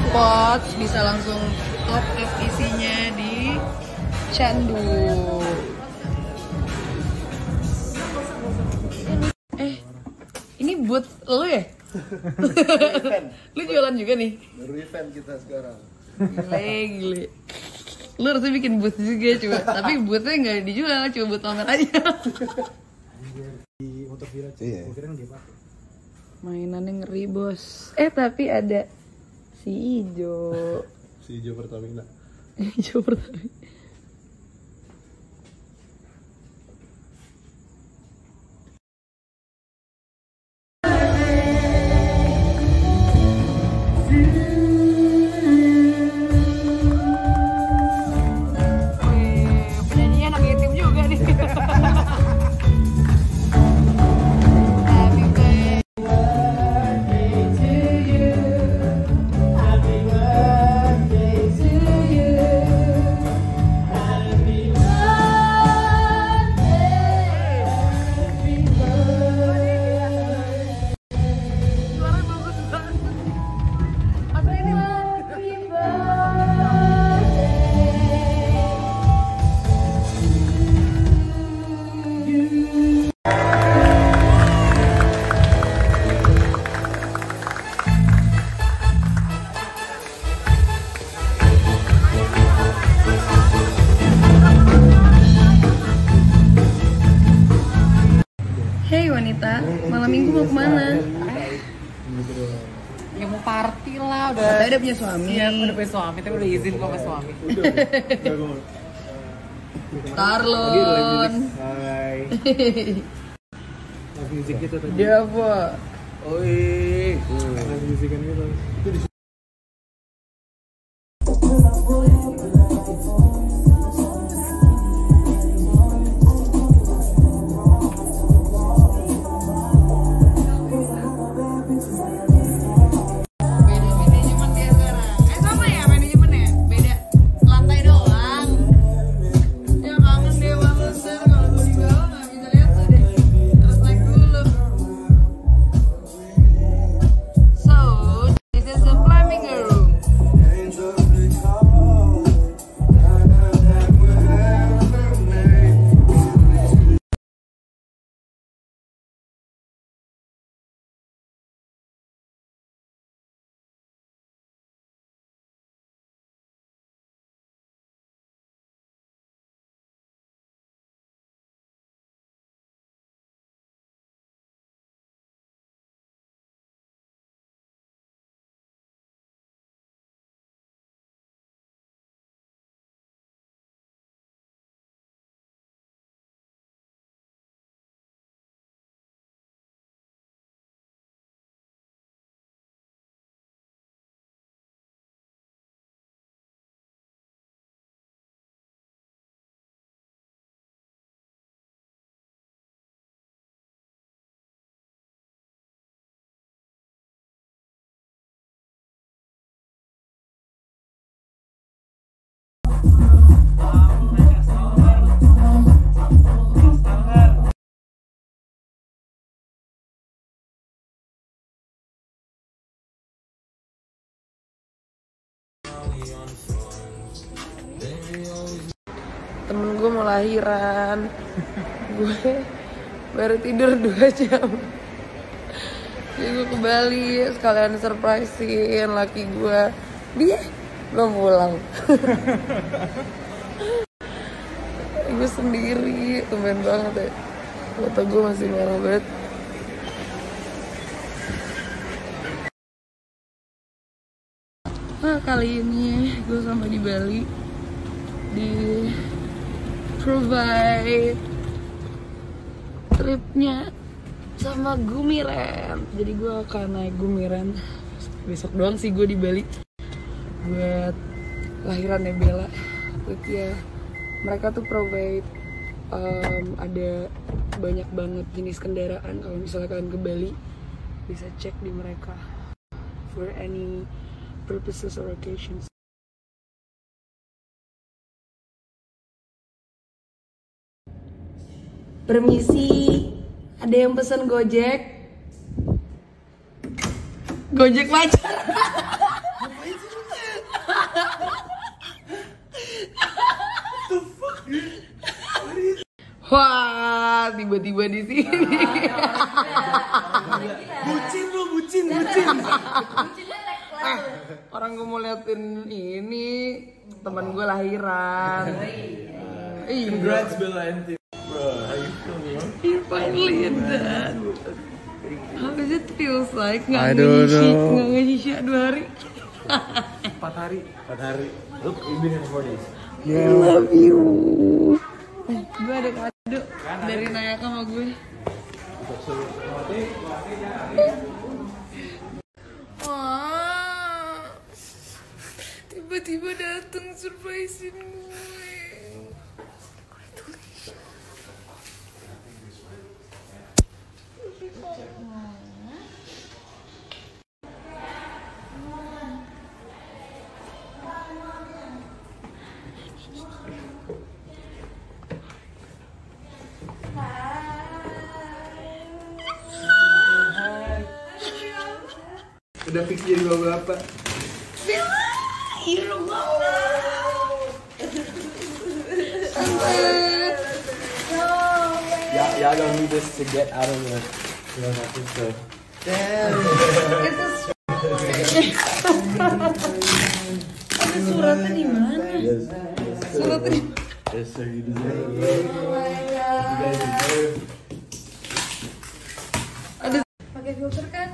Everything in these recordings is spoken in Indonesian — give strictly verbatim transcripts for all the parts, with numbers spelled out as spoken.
pots, bisa langsung top up isinya di Candu. Eh, ini buat lo ya? Lu jualan juga nih? Baru event kita sekarang. Gile, gile. Lu harusnya bikin booth juga coba. Tapi boothnya nggak dijual, cuma buat pamer aja. Di motor viral sih, Iya. kira dia pakai. Mainannya ngeri bos. Eh tapi ada si Ijo. Si hijau Pertamina. Ijo pertama. Hey wanita, malam minggu mau kemana? Ya mau party lah, udah. Katanya udah punya suami. Iya, udah punya suami, tapi udah izin kok sama suami. Tarlon. Hai. Live music gitu tadi. Dia apa? Oi. Live music kan gitu. Itu di Temen gue mau lahiran. Gue baru tidur dua jam. Jadi gue ke Bali sekalian surprisein laki gue. Dia gue pulang. Gue sendiri, tumben banget ya. Foto gue masih merah banget. Nah, kali ini gue sama di Bali di provide tripnya sama Gumiren. Jadi gue akan naik Gumiren besok doang sih gue di Bali buat lahirannya Bella. But ya mereka tuh provide um, ada banyak banget jenis kendaraan. Kalau misalnya kalian ke Bali bisa cek di mereka for any purposes or occasions. Permisi, ada yang pesan Gojek? Gojek pacar. Wah, tiba-tiba di sini. Bucin lu, bucin, bucin. Eh, orang gue mau liatin ini teman gue lahiran. Iya. Congrats Bella and Tim. Bro, how you feeling, bro? You finally done. How does it feels like? Nggak I don't nge-shisha, know. nggak nge-shisha dua hari. Empat hari. Empat hari. Look, you've been here four days. I love you. Eh, gue ada kado dari Nayaka sama gue. Wah, tiba-tiba dateng surprisein gue. Udah fix jadi bawa apa? Iya dong, Y'all, y'all don't need this to get out of the. You don't have to. So. Ada suratnya di mana? Yes. Suratnya di Yes, sir. You deserve it. You guys deserve. pakai filter kan?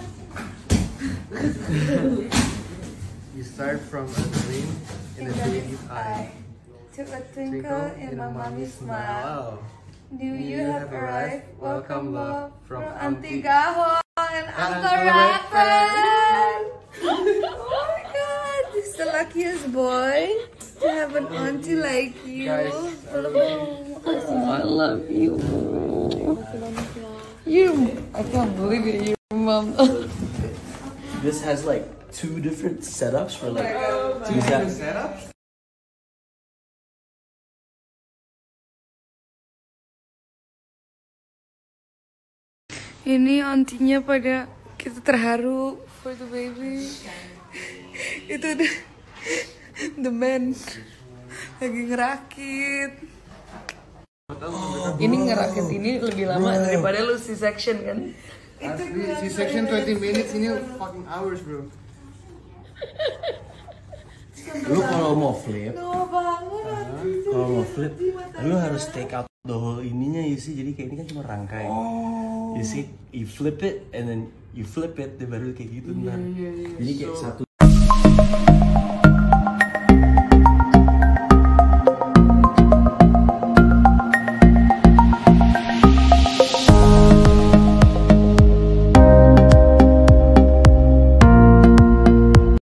You start from a dream in a baby's eye. To a twinkle in my mommy's smile. Wow. Do you have arrived? Welcome love from Auntie Auntie Gaho and Uncle Uncle Rafael. Oh my god, this is the luckiest boy to have an auntie like you. Guys, Oh, I love you. You, I can't believe it, you mom. This has like two different setups for like. Oh Is that- setup? Ini antinya pada kita terharu for the baby. Itu the, the man lagi ngerakit. Ini ngerakit ini lebih lama daripada lu C-section kan? Asli, C-section twenty minutes ini fucking hours, bro. Lu kalau mau flip, Tua banget. kalau mau flip, lu harus take out the whole ininya, you see. Jadi kayak ini kan cuma rangkai. You see, you flip it and then you flip it, dia baru kayak gitu ntar. Jadi kayak satu